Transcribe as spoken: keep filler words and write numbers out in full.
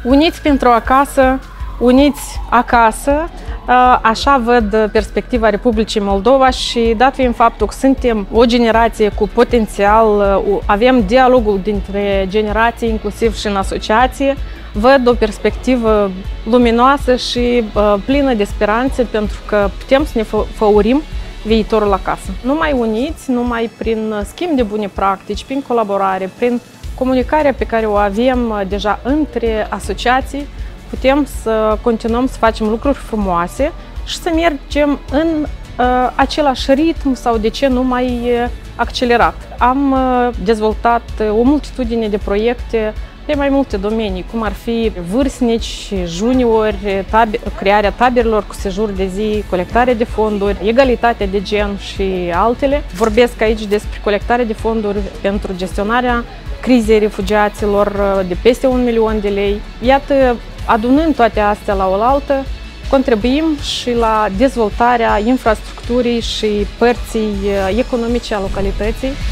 Uniți pentru acasă, uniți acasă, așa văd perspectiva Republicii Moldova și dat fiind faptul că suntem o generație cu potențial, avem dialogul dintre generații, inclusiv și în asociație, văd o perspectivă luminoasă și plină de speranțe pentru că putem să ne făurim viitorul acasă. Numai uniți, numai prin schimb de bune practici, prin colaborare, prin comunicarea pe care o avem deja între asociații, putem să continuăm să facem lucruri frumoase și să mergem în uh, același ritm sau, de ce nu, mai uh, accelerat. Am uh, dezvoltat o multitudine de proiecte pe mai multe domenii, cum ar fi vârstnici, juniori, tabi, crearea taberelor cu sejur de zi, colectarea de fonduri, egalitatea de gen și altele. Vorbesc aici despre colectarea de fonduri pentru gestionarea crizei refugiaților de peste un milion de lei. Iată, adunând toate astea la oaltă, contribuim și la dezvoltarea infrastructurii și părții economice a localității.